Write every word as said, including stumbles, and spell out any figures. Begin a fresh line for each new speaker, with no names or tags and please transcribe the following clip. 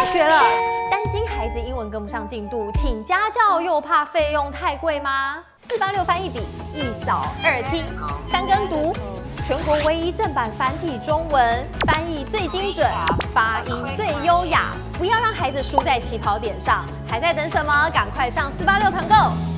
开学了，担心孩子英文跟不上进度，请家教又怕费用太贵吗？四八六翻译笔，一扫二听三跟读，全国唯一正版繁体中文，翻译最精准，发音最优雅，不要让孩子输在起跑点上。还在等什么？赶快上四八六团购！